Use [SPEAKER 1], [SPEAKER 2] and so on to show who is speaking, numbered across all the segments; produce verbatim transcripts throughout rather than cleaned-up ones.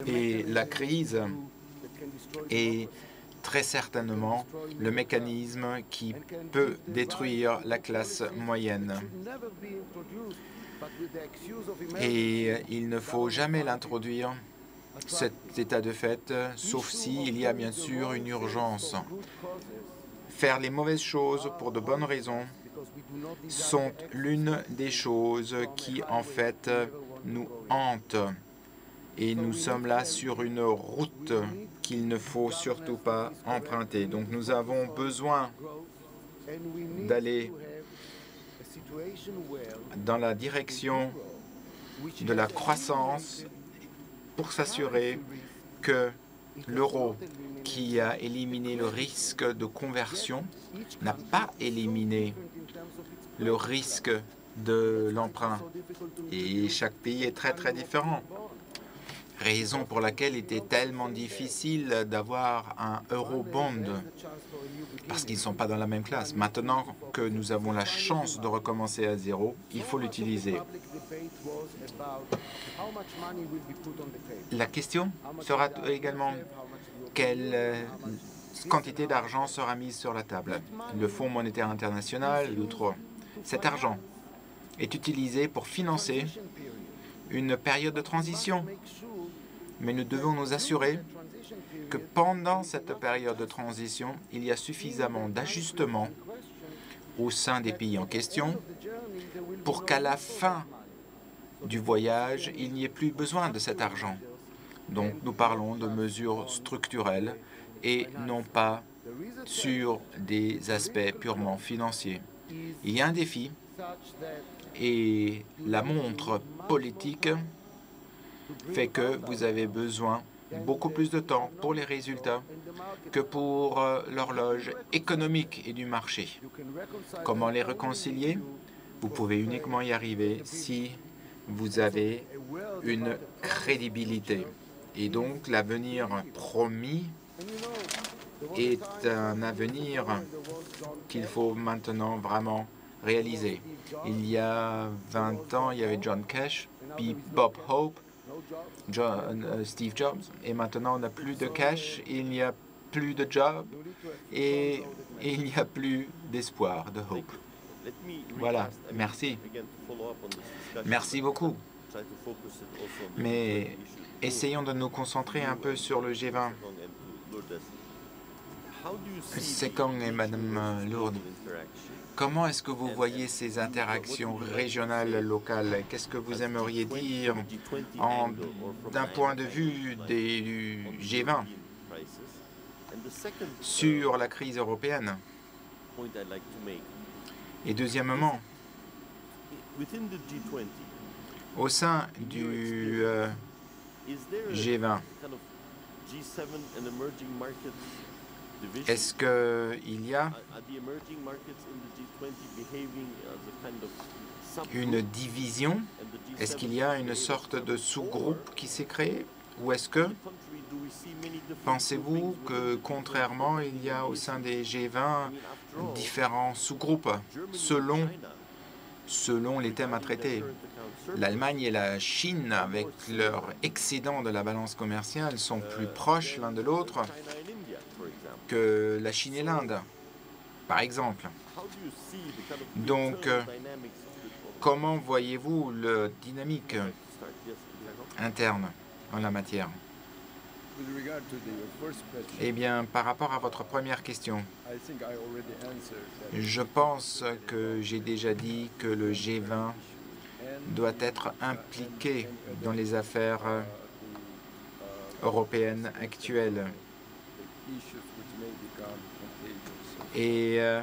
[SPEAKER 1] Et la crise est très certainement le mécanisme qui peut détruire la classe moyenne. Et il ne faut jamais l'introduire, cet état de fait, sauf s'il y a bien sûr une urgence. Faire les mauvaises choses pour de bonnes raisons sont l'une des choses qui, en fait, nous hantent. Et nous sommes là sur une route qu'il ne faut surtout pas emprunter. Donc nous avons besoin d'aller dans la direction de la croissance pour s'assurer que l'euro, qui a éliminé le risque de conversion, n'a pas éliminé le risque de l'emprunt. Et chaque pays est très très différent. Raison pour laquelle il était tellement difficile d'avoir un eurobond, parce qu'ils ne sont pas dans la même classe. Maintenant que nous avons la chance de recommencer à zéro, il faut l'utiliser. La question sera également quelle quantité d'argent sera mise sur la table. Le Fonds monétaire international, l'outre. Cet argent est utilisé pour financer une période de transition. Mais nous devons nous assurer que pendant cette période de transition, il y a suffisamment d'ajustements au sein des pays en question pour qu'à la fin du voyage, il n'y ait plus besoin de cet argent. Donc nous parlons de mesures structurelles et non pas sur des aspects purement financiers. Il y a un défi et la montre politique fait que vous avez besoin beaucoup plus de temps pour les résultats que pour euh, l'horloge économique et du marché. Comment les réconcilier? Vous pouvez uniquement y arriver si vous avez une crédibilité. Et donc l'avenir promis est un avenir qu'il faut maintenant vraiment réaliser. Il y a vingt ans, il y avait John Cash, puis Bob Hope, John, euh, Steve Jobs, et maintenant on n'a plus de cash, il n'y a plus de job, et, et il n'y a plus d'espoir, de hope. Voilà, merci. Merci beaucoup. Mais essayons de nous concentrer un peu sur le G vingt. Sekong et Madame Lourdes, comment est-ce que vous voyez ces interactions régionales, locales? Qu'est-ce que vous aimeriez dire d'un point de vue des, du G vingt sur la crise européenne? Et deuxièmement, au sein du euh, G vingt, est-ce qu'il y a une division? Est-ce qu'il y a une sorte de sous-groupe qui s'est créé? Ou est-ce que, pensez-vous que, contrairement, il y a au sein des G vingt différents sous-groupes selon, selon les thèmes à traiter? L'Allemagne et la Chine, avec leur excédent de la balance commerciale, sont plus proches l'un de l'autre que la Chine et l'Inde, par exemple. Donc, euh, comment voyez-vous la dynamique interne en la matière? Eh bien, par rapport à votre première question, je pense que j'ai déjà dit que le G vingt doit être impliqué dans les affaires européennes actuelles. Et euh,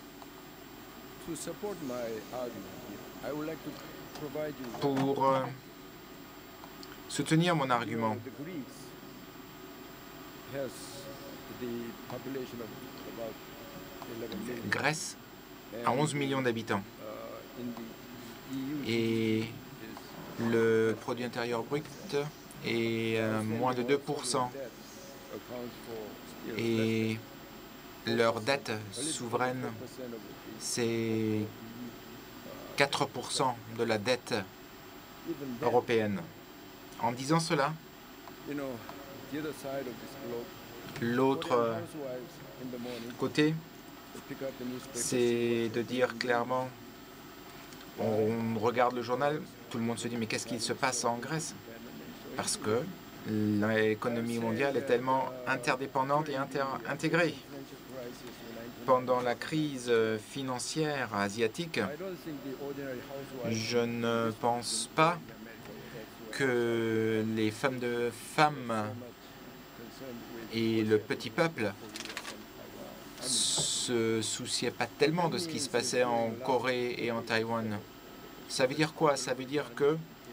[SPEAKER 1] pour euh, soutenir mon argument, Grèce a onze millions d'habitants et le produit intérieur brut est euh, moins de deux pour cent. Et leur dette souveraine, c'est quatre pour cent de la dette européenne. En disant cela, L'autre côté, c'est de dire clairement, on regarde le journal, tout le monde se dit mais qu'est-ce qu'il se passe en Grèce? Parce que l'économie mondiale est tellement interdépendante et inter intégrée. Pendant la crise financière asiatique, je ne pense pas que les femmes de femmes et le petit peuple se souciaient pas tellement de ce qui se passait en Corée et en Taïwan. Ça veut dire quoi? Ça veut dire que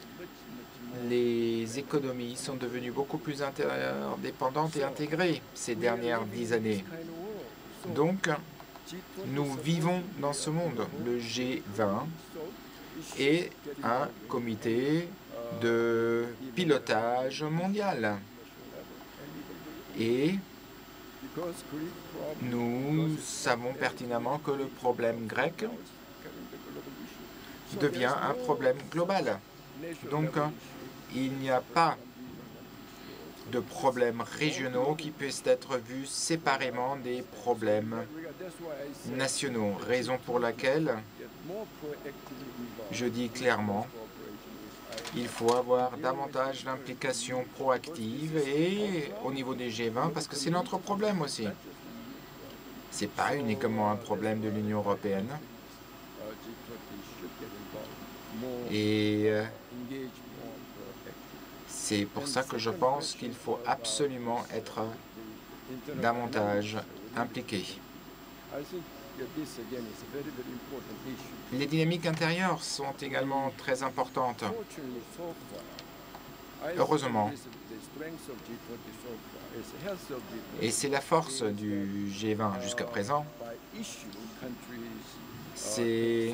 [SPEAKER 1] les économies sont devenues beaucoup plus interdépendantes et intégrées ces dernières dix années. Donc, nous vivons dans ce monde. Le G vingt est un comité de pilotage mondial. Et nous savons pertinemment que le problème grec devient un problème global. Donc, il n'y a pas de problèmes régionaux qui puissent être vus séparément des problèmes nationaux. Raison pour laquelle je dis clairement il faut avoir davantage d'implications proactives et au niveau des G vingt, parce que c'est notre problème aussi. Ce n'est pas uniquement un problème de l'Union européenne. Et c'est pour ça que je pense qu'il faut absolument être davantage impliqué. Les dynamiques intérieures sont également très importantes. Heureusement. Et c'est la force du G vingt jusqu'à présent. C'est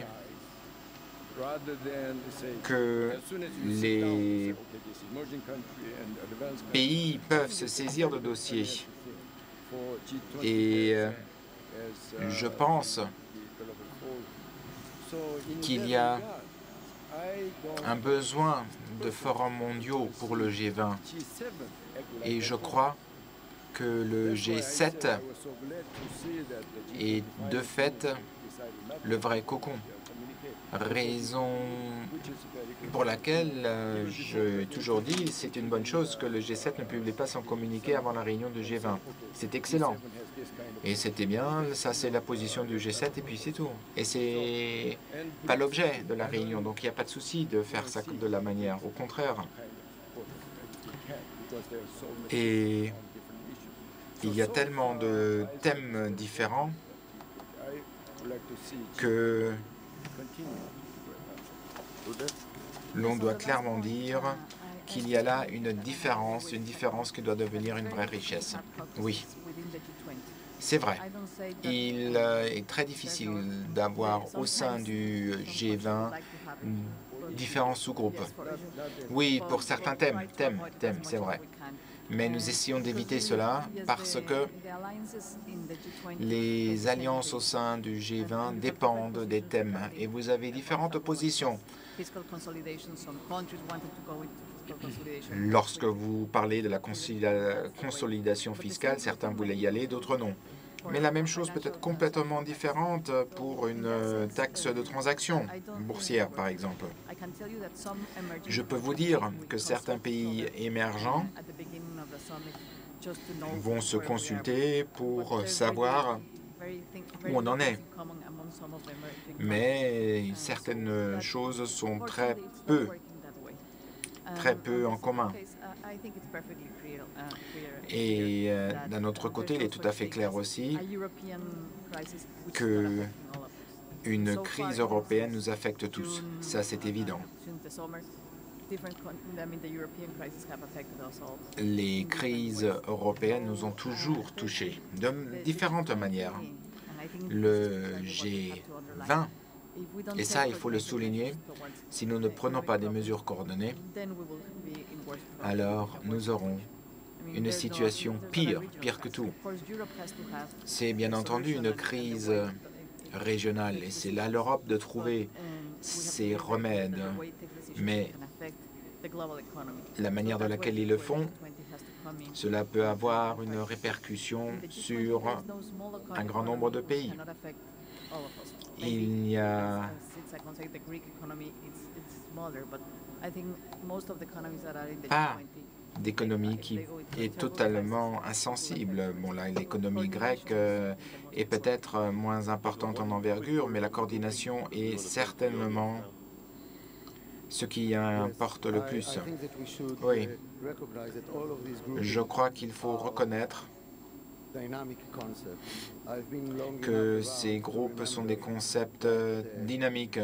[SPEAKER 1] que les pays peuvent se saisir de dossiers. Et je pense qu'il y a un besoin de forums mondiaux pour le G vingt. Et je crois que le G sept est de fait le vrai cocon. Raison pour laquelle euh, j'ai toujours dit c'est une bonne chose que le G sept ne publie pas son communiqué avant la réunion du G vingt. C'est excellent. Et c'était bien, ça c'est la position du G sept et puis c'est tout. Et c'est pas l'objet de la réunion, donc il n'y a pas de souci de faire ça de la manière. Au contraire. Et il y a tellement de thèmes différents que l'on doit clairement dire qu'il y a là une différence, une différence qui doit devenir une vraie richesse. Oui, c'est vrai. Il est très difficile d'avoir au sein du G vingt différents sous-groupes. Oui, pour certains thèmes, thèmes, thèmes, c'est vrai. Mais nous essayons d'éviter cela parce que les alliances au sein du G vingt dépendent des thèmes et vous avez différentes positions. Lorsque vous parlez de la consolidation fiscale, certains voulaient y aller, d'autres non. Mais la même chose peut être complètement différente pour une taxe de transaction boursière, par exemple. Je peux vous dire que certains pays émergents vont se consulter pour savoir où on en est. Mais certaines choses sont très peu, très peu en commun. Et euh, d'un autre côté, il est tout à fait clair aussi qu'une crise européenne nous affecte tous. Ça, c'est évident. Les crises européennes nous ont toujours touchés de différentes manières. Le G vingt, et ça, il faut le souligner, si nous ne prenons pas des mesures coordonnées, alors nous aurons une situation pire, pire que tout. C'est bien entendu une crise régionale et c'est là l'Europe de trouver ses remèdes. Mais la manière dans laquelle ils le font, cela peut avoir une répercussion sur un grand nombre de pays. Il n'y a pas d'économie qui est totalement insensible. Bon, là, l'économie grecque euh, est peut-être moins importante en envergure, mais la coordination est certainement ce qui importe le plus. Oui, je crois qu'il faut reconnaître que ces groupes sont des concepts dynamiques.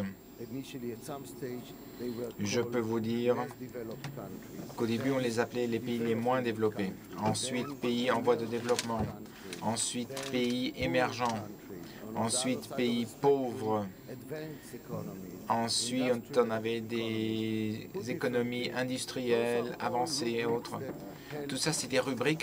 [SPEAKER 1] Je peux vous dire qu'au début, on les appelait les pays les moins développés. Ensuite, pays en voie de développement. Ensuite, pays émergents. Ensuite, pays pauvres. Ensuite, on avait des économies industrielles avancées et autres. Tout ça, c'est des rubriques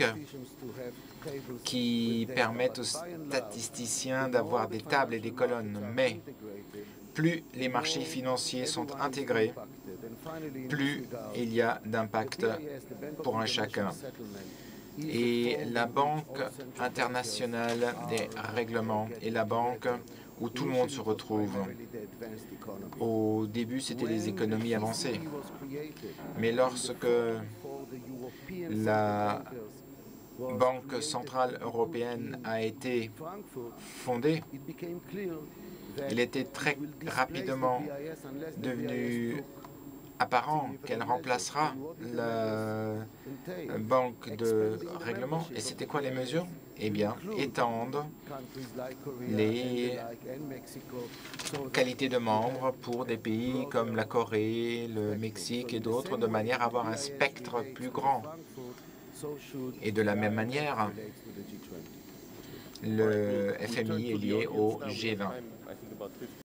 [SPEAKER 1] qui permettent aux statisticiens d'avoir des tables et des colonnes. Mais plus les marchés financiers sont intégrés, plus il y a d'impact pour un chacun. Et la Banque internationale des règlements est la banque où tout le monde se retrouve. Au début, c'était les économies avancées. Mais lorsque la Banque centrale européenne a été fondée, il était très rapidement devenu apparent qu'elle remplacera la banque de règlement. Et c'était quoi les mesures? Eh bien, étendre les qualités de membres pour des pays comme la Corée, le Mexique et d'autres, de manière à avoir un spectre plus grand. Et de la même manière, le F M I est lié au G vingt.